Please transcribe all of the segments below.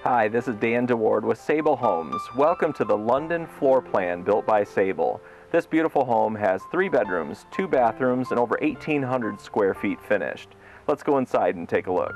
Hi, this is Dan DeWard with Sable Homes. Welcome to the London floor plan built by Sable. This beautiful home has 3 bedrooms, 2 bathrooms, and over 1,800 square feet finished. Let's go inside and take a look.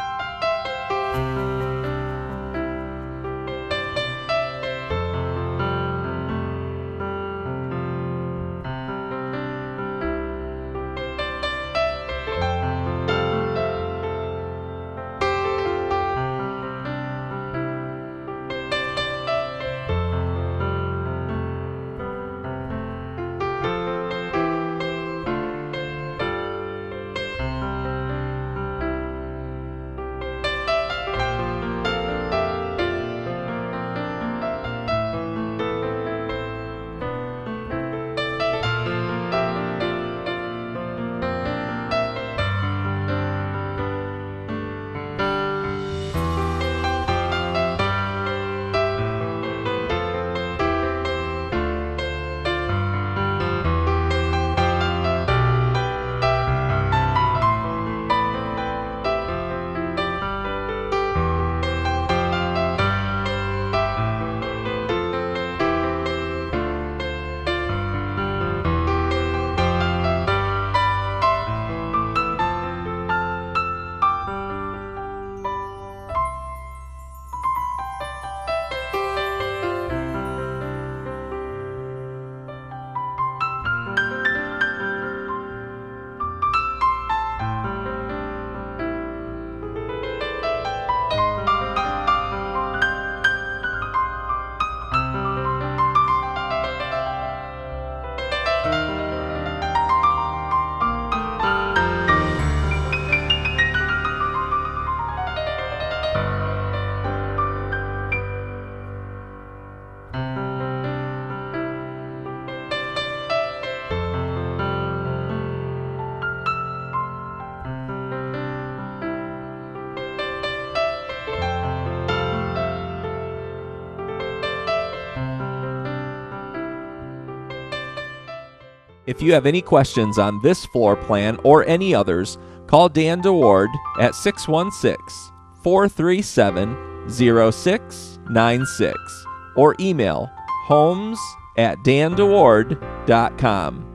If you have any questions on this floor plan or any others, call Dan DeWard at 616-437-0696 or email homes@dandeward.com.